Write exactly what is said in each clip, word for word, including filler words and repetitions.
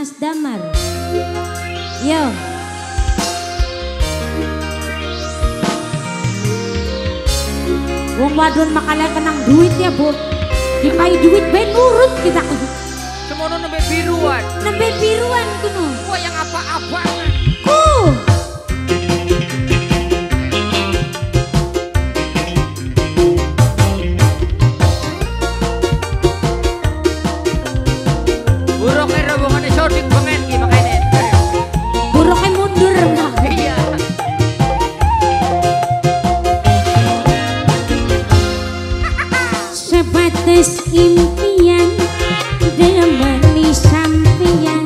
Mas Damar. Yo. Wong wadon makanya kenang duit ya bu. Dikai duit bae nurut kita. Semono nembe biruan. Nembe biruan kuno. Gua yang apa-apa. Ku. Buruknya rombongan sodik pengen ki makanya. Buruknya mundur mbak. Iya. Sebatas impian demeni sampeyan.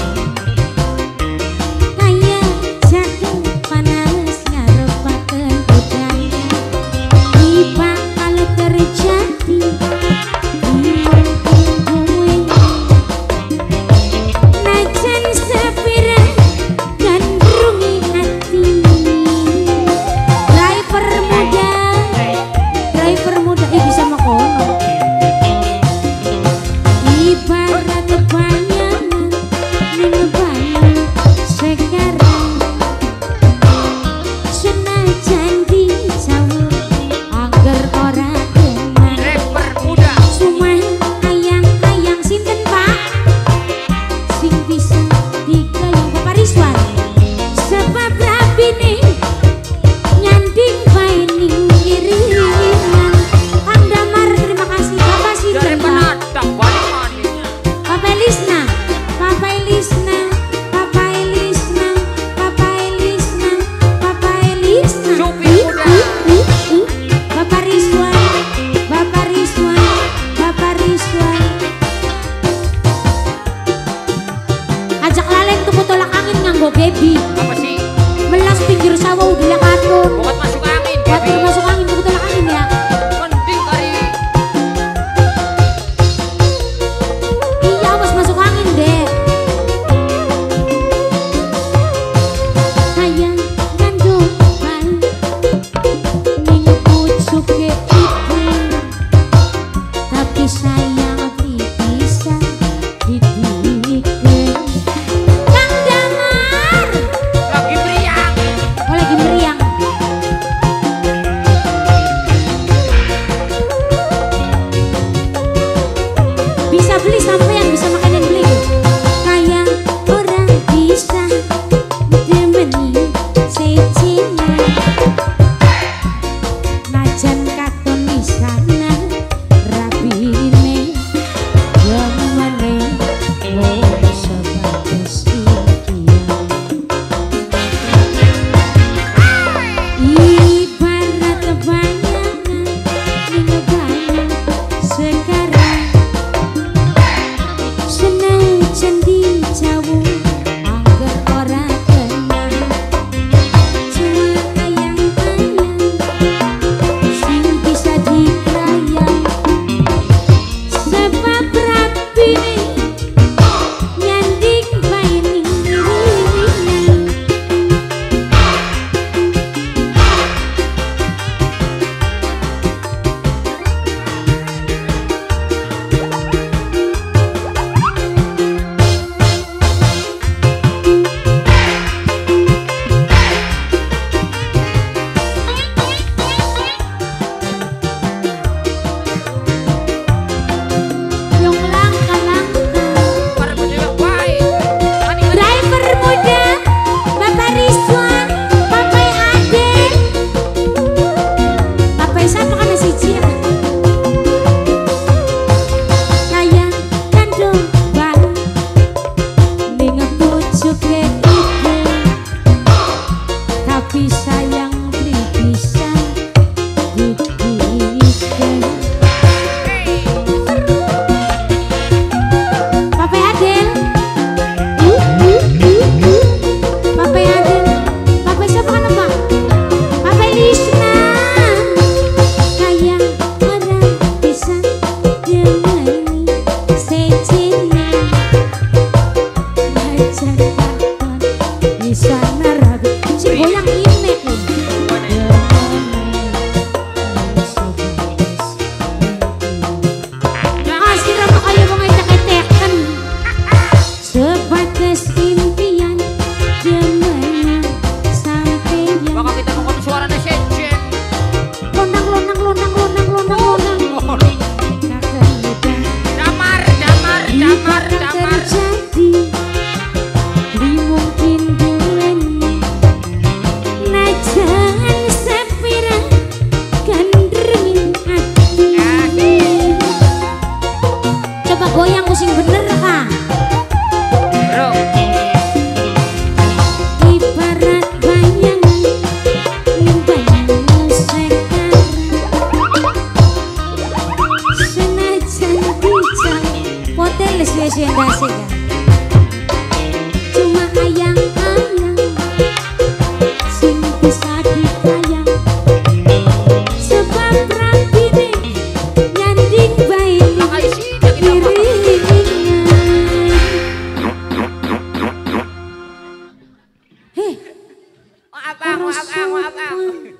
Kaya jatuh panas ngarepaken budaya. Di bakal terjadi najan sepira gandrungi hati. Driver muda, driver muda, eh bisa makono. Ibarat bayangan ning bayangan sekarang, senajan dijawab agar ora kenal. Rapper muda. Cuma ayang-ayang sinten pak sing bisa digayung Bapak Rizwan. Sebab rabine nyanding bae ning kiriman. Kang Damar terima kasih. Bapak Dari sinten pak? penatang balik maninya. Papa Elisna, Papa Elisna, Papa Elisna, Papa Elisna, Papa Elisna. Supi muda. Uh, uh, Bapak Rizwan, Bapak Rizwan, Bapak Rizwan. Ajak laleng tuku tolak angin nganggo baby. Apa sih? Melas pinggir sawah udah katun. Buat masuk angin. Waktu Baby. masuk angin tuku tolak angin ya. Mending kari. Iya mas masuk angin deh. Sayang kandung balik ning pucuke ibu, tapi sayang bisa didike. Kang Damar, Lagi meriang. oh lagi meriang. Bisa beli sampai yang bisa makan dan beli. Kayak orang bisa demeni secina. Najan katon di sana rapine jamane wong sebatas impian. Ibarat bayangan ning bayang sekarang, senajan dijauh agar ora kenal. Cuma ayang-ayang sing bisa dikrayang. Sebab rapine nyanding bae ning kiriman. Yang langka-langka. Para pejabat baik. Ani Driver muda, Bapak Rizwan, Bapak Ade. Bapak siapa kan siji ya? Kayak kandung bal ning pucuke ibu, tapi sayang beli bisa didike. Papa Adel, uh, uh, uh, uh. Papa Adel, Papa siapa kan mbak? Papa Lisna, kayak orang bisa demeni secina. Najan katon di sana rabi, si goyang ini nih. Asli rama kayo mga itak-itekan. Sebat maaf ang, maaf ang, maaf ang.